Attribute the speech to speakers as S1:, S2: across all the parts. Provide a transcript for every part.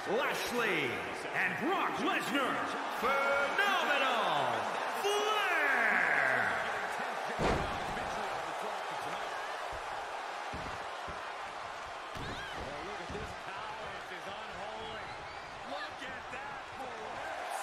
S1: Lashley and Brock Lesnar. Phenomenal Flair.
S2: Look at this power. This is unholy. Look at that blitz.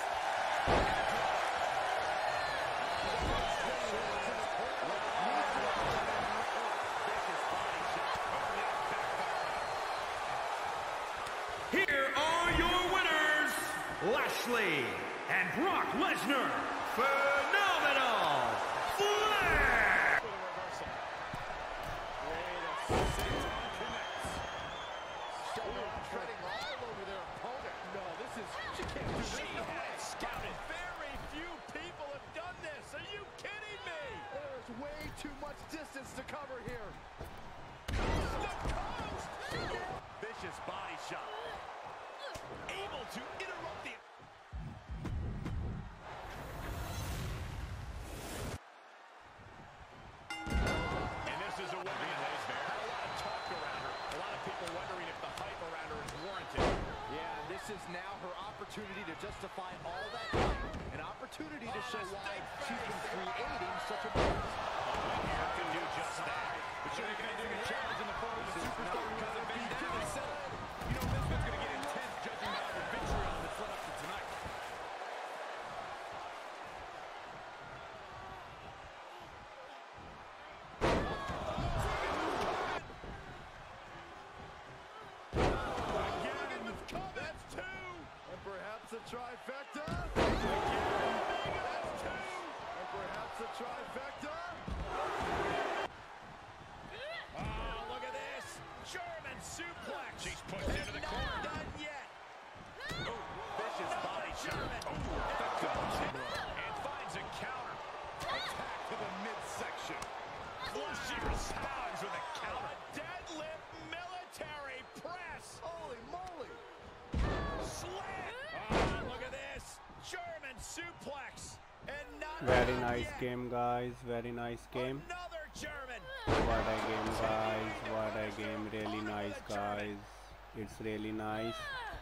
S1: Here are your winners, Lashley and Brock Lesnar. Phenomenal Flair.
S2: For the reversal. Way to sit and connects.
S3: Treading all over their opponent.
S2: No, this is, she can't do this. She had it scouted. Very few people have done this. Are you kidding me?
S3: There's way too much distance to cover here.
S2: The coast. Vicious body shot. Able to interrupt the... And this is a woman that has had a lot of talk around her. A lot of people wondering if the hype around her is warranted.
S3: Yeah, this is now her opportunity to justify all that hype. An opportunity to show why she's been creating such a buzz.
S2: Here can do just that. But you're going to do a challenge in the form of the superstar because of vendetta settled. You know, this one's going to get intense judging by the vitriol that's led up to tonight. Again, that's two.
S3: And perhaps a trifecta.
S2: That's two.
S3: And perhaps a trifecta.
S2: Oh, look at this. German suplex. She's pushed into the corner. Not done yet. Ooh, vicious body shot. And finds a counter. Attack to the midsection. She responds with a counter. A deadlift military press.
S3: Holy moly.
S2: Slam. Oh, look at this. German suplex. And not
S4: Very
S2: done
S4: nice
S2: yet.
S4: game, guys. Very nice game.
S2: Another German.
S4: What a game, guys. What a game. Really nice, guys. It's really nice.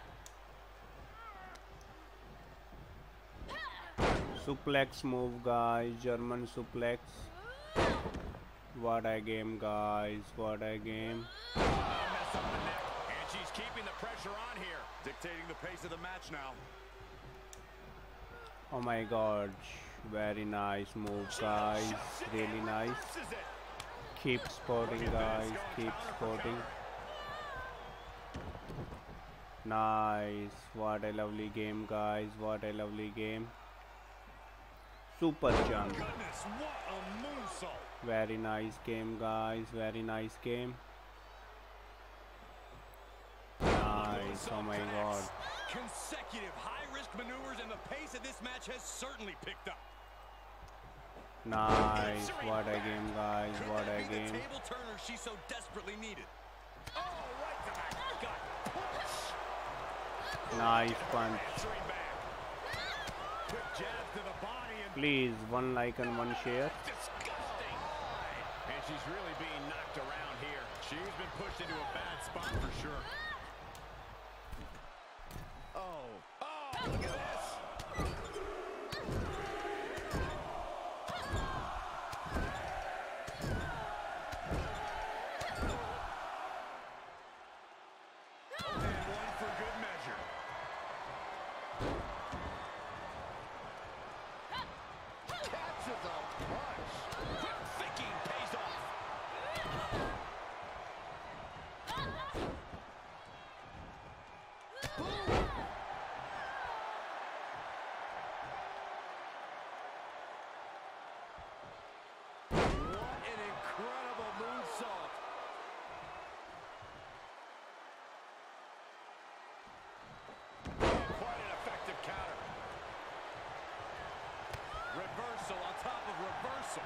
S4: Suplex move, guys. German suplex. What a game, guys. What a game.
S2: Mess up the neck. And she's keeping the pressure on here. Dictating the pace of the match now.
S4: Oh my god. Very nice move, guys. Really nice.
S2: Reverses it.
S4: Keep sporting, guys. Keep sporting. Nice. What a lovely game, guys. What a lovely game. Super jump.
S2: Goodness, what a moonsault.
S4: Very nice game, guys. Very nice game. Nice. Oh my god.
S2: Consecutive high-risk maneuvers, and the pace of this match has certainly picked up.
S4: Nice. What a game, guys. What a
S2: The
S4: game.
S2: table turner she so desperately needed. Oh, right to the gut.
S4: Nice punch.
S2: Answering back. Quick jab to the body and
S4: Please, one like and one share.
S2: disgusting. And she's really being knocked around here. She's been pushed into a bad spot for sure. Oh, look at this. And one for good measure.
S3: Catches a punch.
S2: Quick thinking pays off.
S3: What an incredible moonsault.
S2: Quite an effective counter. Reversal on top of reversal.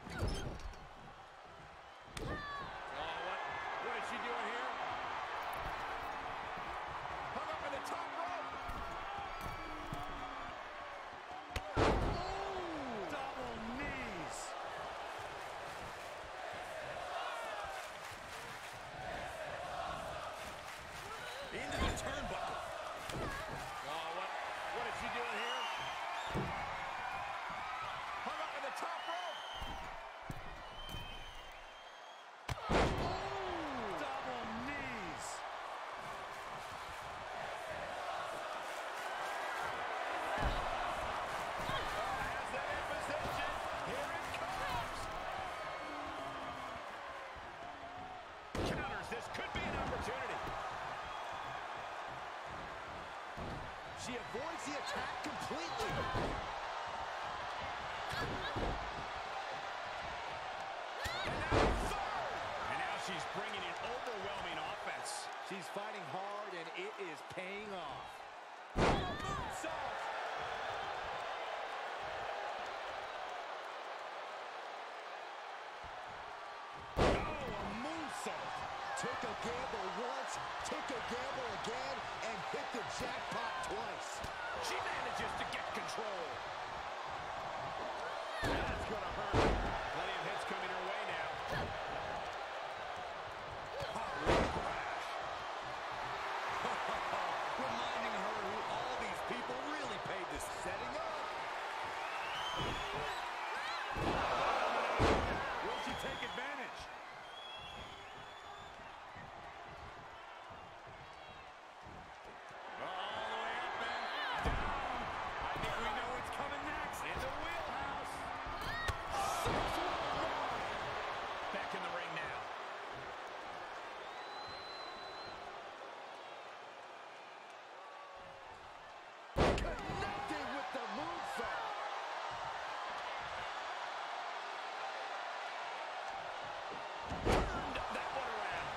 S2: What is she doing here? Hung up in the top rope. Double knees. Into the turnbuckle. What is she doing here? Hung up in the top rope. Double knees. Has that in position. Here it comes. Counters. This could be an opportunity.
S3: She avoids the attack completely.
S2: And now she's bringing an overwhelming offense.
S3: She's fighting hard, and it is paying off. Moonsault.
S2: Oh, a moonsault.
S3: Took a gamble once, took a gamble again, and hit the jackpot twice.
S2: She manages to get control. That's going to hurt. Plenty of hits coming her way now. Hot crash.
S3: Reminding her who all these people really paid to setting up.
S2: Will she take advantage? All the way up and down. I think we know what's coming next. In the wheelhouse. Back in the ring now.
S3: Connected with the moonsault.
S2: Turned that one around.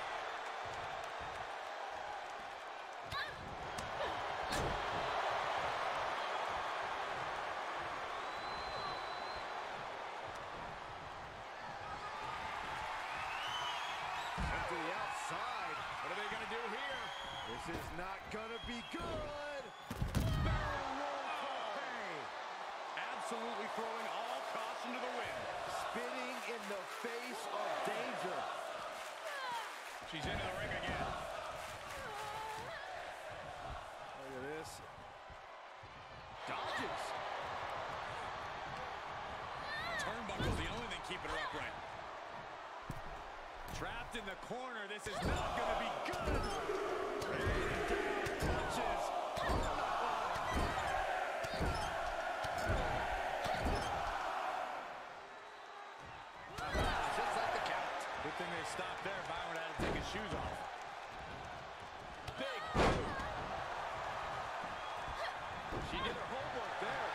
S3: To the outside.
S2: What are they going to do here?
S3: This is not gonna be good. Barrel roll for pay.
S2: Absolutely throwing all caution to the wind.
S3: Spitting in the face of danger.
S2: She's into the ring again.
S3: Look at this. Dodges.
S2: Turnbuckle's the only thing keeping her upright. Trapped in the corner. This is not going to be good. Raining down punches.
S3: Just like the count.
S2: Good thing they stopped there. Byron had to take his shoes off. Big boot.
S3: She did her homework there.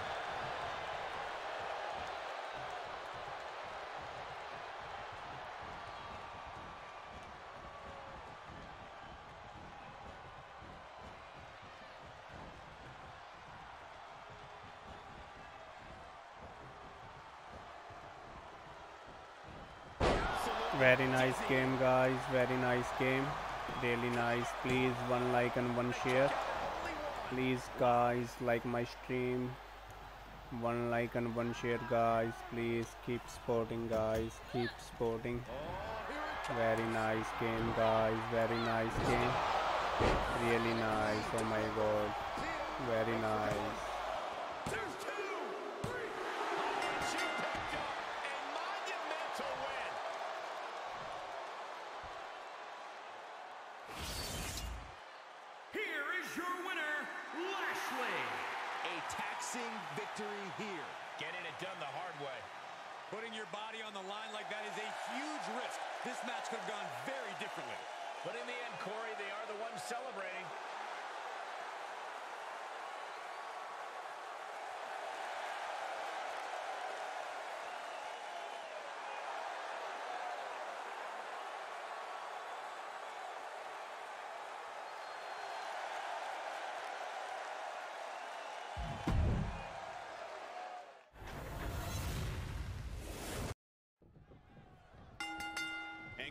S4: Very nice game, guys. Very nice game. Really nice. Please, one like and one share. Please, guys, like my stream. One like and one share, guys. Please keep supporting, guys. Keep supporting. Very nice game, guys. Very nice game. Really nice. Oh my god. Very nice.
S2: There's two. Three. She picked up a monumental win.
S1: Here is your winner, Lashley.
S3: A taxing victory here.
S2: Getting it done the hard way. Putting your body on the line like that is a huge risk. This match could have gone very differently. But in the end, Corey, they are the ones celebrating.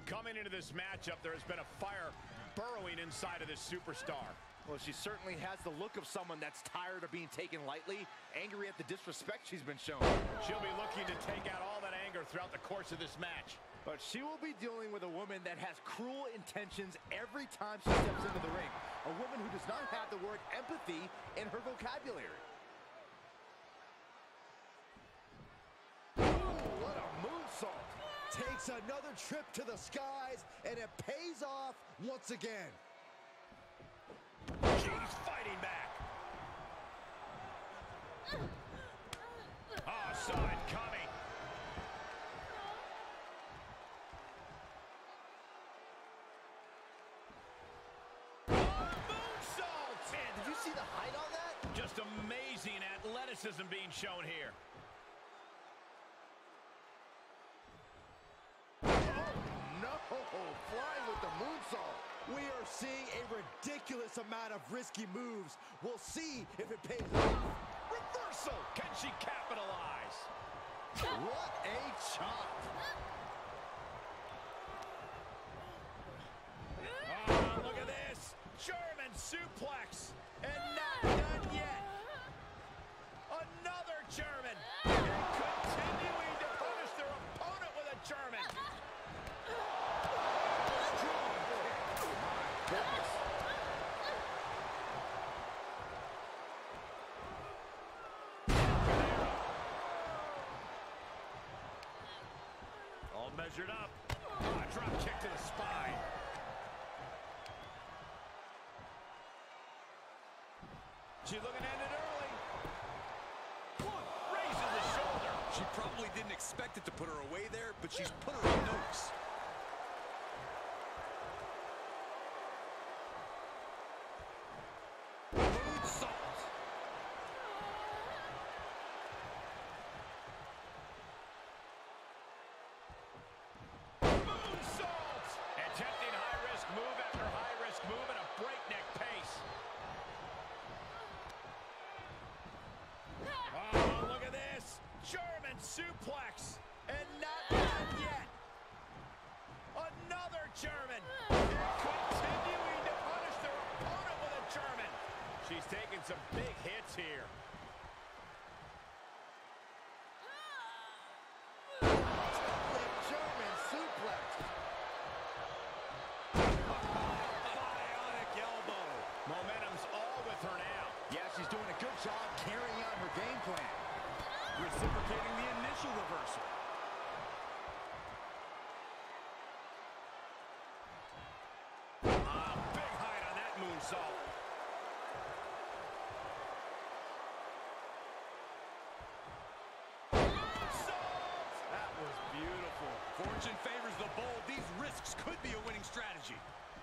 S2: coming into this matchup, there has been a fire burrowing inside of this superstar.
S3: Well, she certainly has the look of someone that's tired of being taken lightly, angry at the disrespect she's been shown.
S2: She'll be looking to take out all that anger throughout the course of this match.
S3: But she will be dealing with a woman that has cruel intentions every time she steps into the ring. A woman who does not have the word empathy in her vocabulary.
S5: What a moonsault. Takes another trip to the skies, and it pays off once again.
S2: She's fighting back. Oh, saw it coming. Moonsault!
S3: Man, did you see the height on that?
S2: Just amazing athleticism being shown here.
S5: No, flying with the moonsault. We are seeing a ridiculous amount of risky moves. We'll see if it pays off.
S2: Reversal! Can she capitalize?
S5: What a chop.
S2: Oh, look at this. German suplex. And not done yet. Another German. And continuing to punish their opponent with a German. All measured up. Oh, a drop kick to the spine. She's looking to end it early. One, raises the shoulder.
S6: She probably didn't expect it to put her away there, but she's put her on notice.
S2: Moonsault. Moonsault. Attempting high-risk move after high-risk move at a breakneck pace. Oh, look at this. German suplex. And not done yet. Another German. And continuing to punish their opponent with a German. She's taking some big hits here.
S5: German suplex.
S2: Bionic elbow. Momentum's all with her now.
S3: Yeah, she's doing a good job carrying out her game plan.
S6: Reciprocating the initial reversal.
S2: Big height on that moonsault. Moonsault!
S6: That was beautiful. Fortune favors the bold. These risks could be a winning strategy.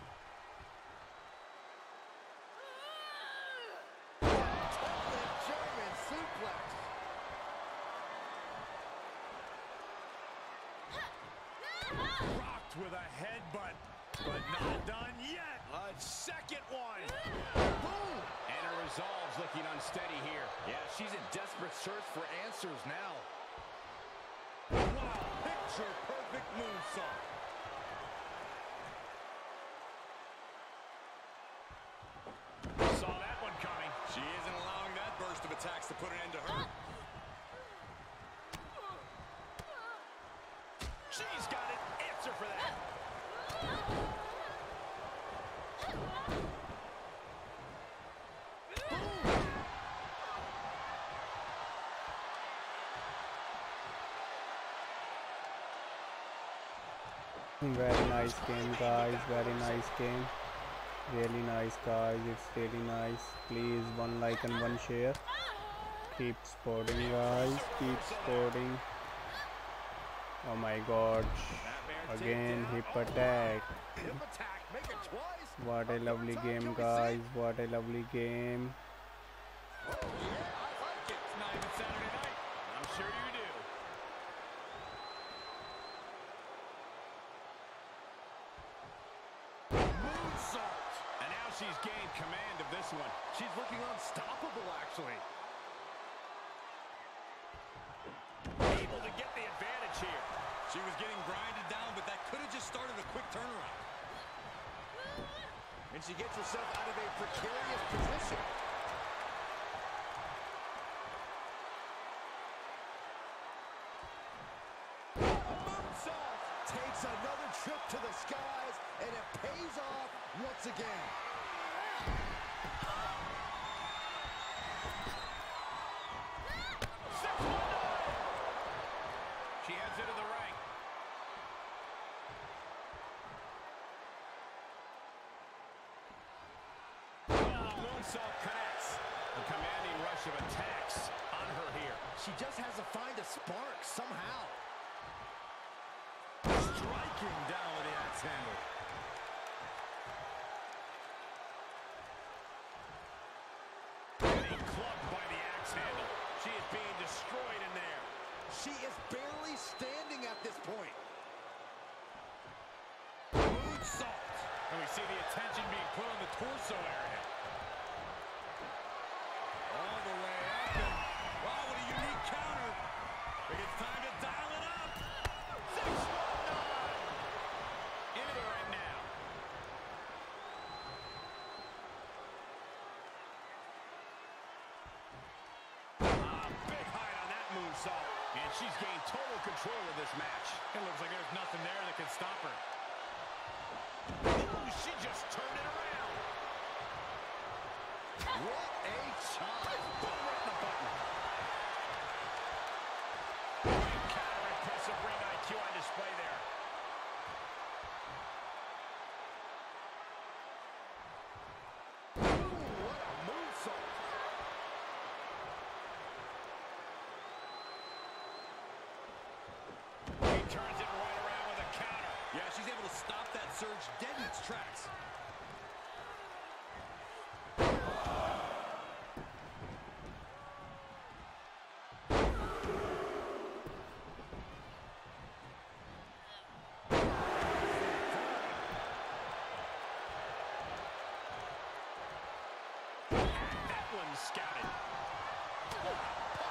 S5: German suplex.
S2: Rocked with a headbutt, but not done yet. A second one.
S5: Boom.
S2: And her resolve's looking unsteady here.
S3: Yeah, she's in desperate search for answers now.
S2: Wow, picture perfect moonsault. Saw that one coming.
S6: She isn't allowing that burst of attacks to put an end to her.
S2: She's got an answer for that.
S4: Very nice game, guys. Very nice game. Really nice, guys. It's really nice. Please, one like and one share. Keep supporting, guys. Keep supporting. Oh my god. Again, hip attack.
S5: Hip attack. Make it twice.
S4: What a lovely game, guys. What a lovely game.
S5: Oh, yeah, I like it.
S2: It's not even Saturday night. I'm sure you do. Moonsault. And now she's gained command of this one.
S3: She's looking unstoppable, actually.
S2: Able to get the advantage here.
S6: She was getting grinded down, but that could have just started a quick
S3: gets herself out of a precarious position. Moonsault takes another trip to the skies, and it pays off once again.
S2: She heads into the ring. Moonsault connects. A commanding rush of attacks on her here.
S3: She just has to find a spark somehow.
S6: Striking down with the axe handle.
S2: Getting clubbed by the axe handle. She is being destroyed in there.
S3: She is barely standing at this point.
S2: Moonsault. And we see the attention being put on the torso area.
S6: All the way up, and wow, what a unique counter. I think it's time to dial it up.
S2: 619. Into the ring now. Big height on that moonsault. And she's gained total control of this match.
S6: It looks like there's nothing there that can stop her.
S2: Ooh, she just turned it around.
S3: What a shot.
S2: Boom, right in the button. Big counter, impressive ring IQ on display there.
S3: Ooh, what a moonsault.
S2: He turns it right around with a counter.
S6: Yeah, she's able to stop that surge dead in its tracks.
S2: That one's scouted. Punch.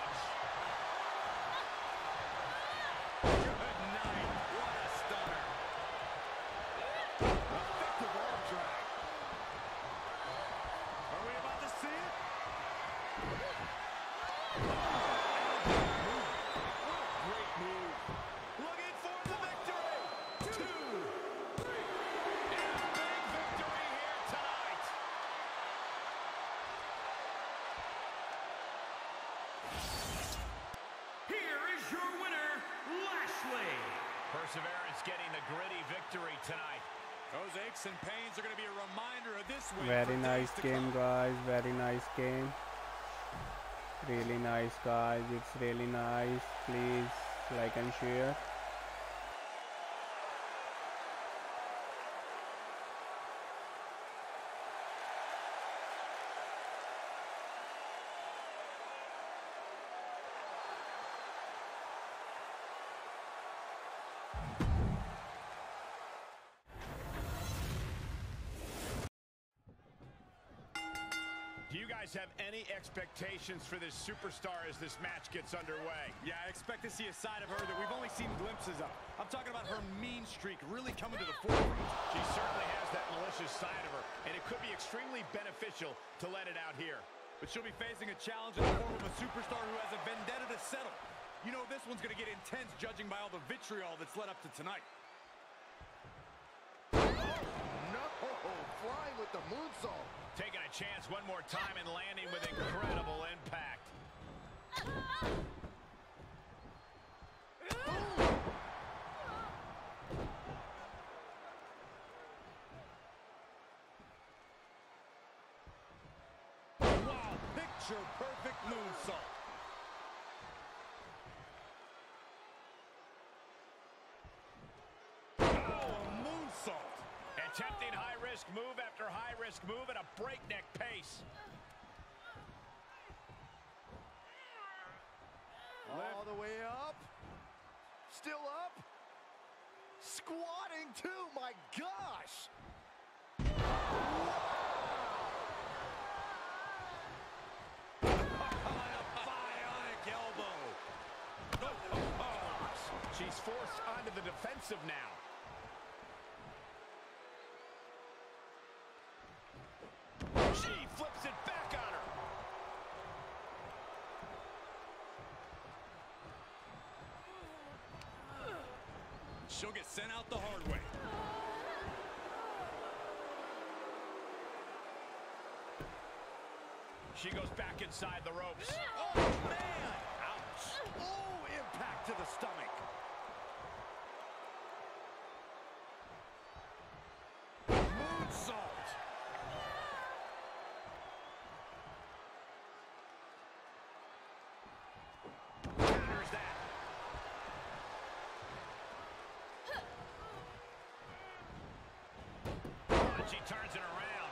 S6: Good night. What a stunner.
S3: Effective arm drag.
S6: Are we about to see it?
S2: Great move.
S6: Looking for the victory. 2, 3.
S2: And a big victory here tonight.
S1: Here is your winner, Lashley.
S2: Perseverance getting the gritty victory tonight.
S6: Those aches and pains are going to be a reminder of this win.
S4: Very
S6: for
S4: nice
S6: days to
S4: game,
S6: come.
S4: guys. Very nice game. Really nice, guys. It's really nice. Please like and share.
S2: Do you guys have any expectations for this superstar as this match gets underway?
S6: Yeah, I expect to see a side of her that we've only seen glimpses of. I'm talking about her mean streak really coming to the forefront.
S2: She certainly has that malicious side of her, and it could be extremely beneficial to let it out here.
S6: But she'll be facing a challenge in the form of a superstar who has a vendetta to settle. You know this one's going to get intense judging by all the vitriol that's led up to tonight.
S3: No, flying with the moonsault.
S2: Taking a chance one more time and landing with incredible impact.
S6: Wow, picture perfect moonsault. Oh, a moonsault.
S2: Attempting high-risk move after high-risk move at a breakneck pace.
S3: All the way up. Still up. Squatting too, my gosh.
S6: Bionic elbow.
S2: She's forced onto the defensive now.
S6: she'll get sent out the hard way.
S2: She goes back inside the ropes.
S3: Oh, man! Ouch! Oh, impact to the stomach.
S6: Moonsault.
S2: Counters that. And she turns it around.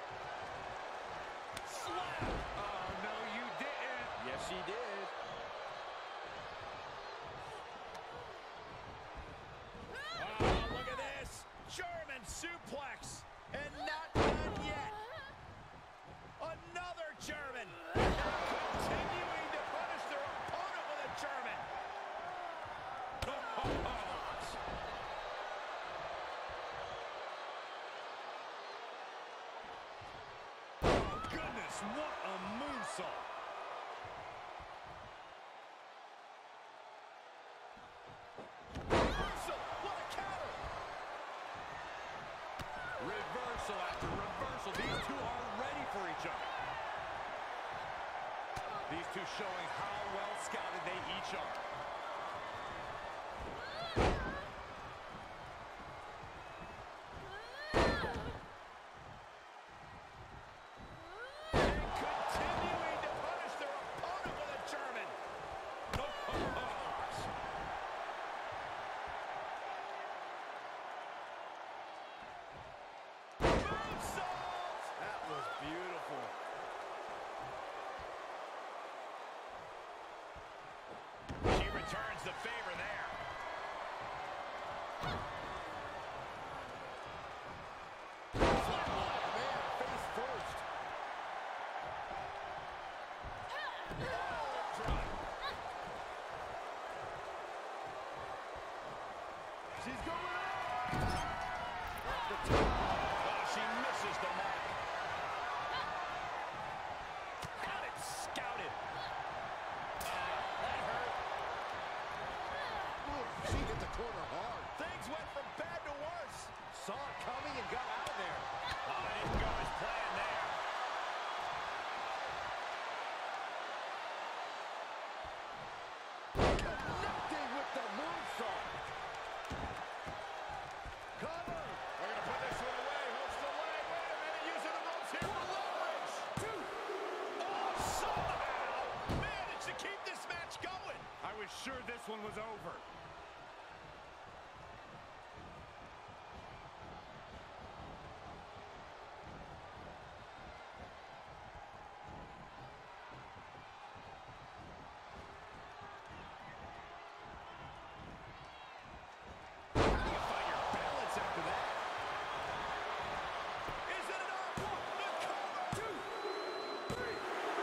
S3: Slap!
S6: Oh, no, you didn't.
S3: Yes, she did.
S2: Oh, look at this. German suplex. And not done yet. Another German. Continuing to punish their opponent with a German.
S6: Oh, goodness, what a moonsault.
S3: Reversal! What a counter!
S6: Reversal after reversal. These two are ready for each other. These two showing how well scouted they each are.
S2: Continuing to punish their opponent with a German. Moonsault!
S3: That was beautiful.
S2: She returns the favor there.
S3: Man, face first. She's going up. The top.
S2: Oh, she misses the mark. Got it scouted. That hurt.
S5: Ooh, she hit the corner hard.
S3: Things went from bad to worse. Saw it coming and got out of there.
S2: Oh, it didn't go as planned there.
S3: Connecting with the moonsault. Cover.
S2: We're going to put this one away. Hooks the leg. Wait a minute. Using the ropes here for leverage. Oh, somehow managed to keep this match going.
S6: I was sure this one was over.
S2: How do you find your balance after that? Is it enough? The cover. 2, 3.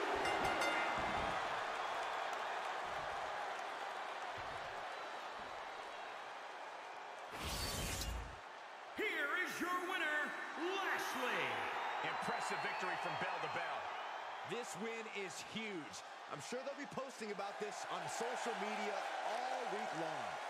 S1: Here is your winner, Lashley.
S2: Impressive victory from bell to bell.
S3: This win is huge. I'm sure they'll be posting about this on social media all week long.